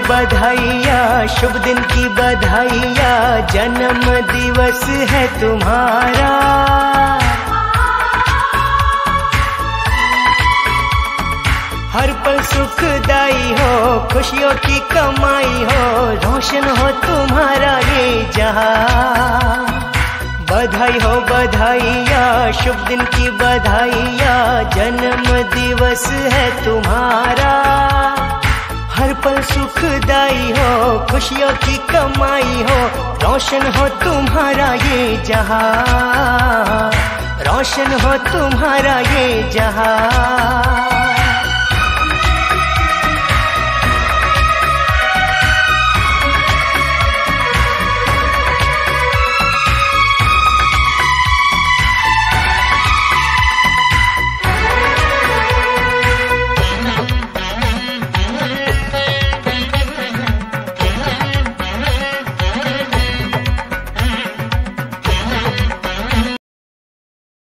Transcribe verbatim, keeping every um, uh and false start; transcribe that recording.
बधाइया, शुभ दिन की बधाइया, जन्म दिवस है तुम्हारा। हर पल सुखदाई हो, खुशियों की कमाई हो, रोशन हो तुम्हारा ये जहां। बधाई हो बधाइया, शुभ दिन की बधाइया, जन्म दिवस है तुम्हारा। हर पल सुखदाई हो, खुशियों की कमाई हो, रोशन हो तुम्हारा ये जहां, रोशन हो तुम्हारा ये जहां।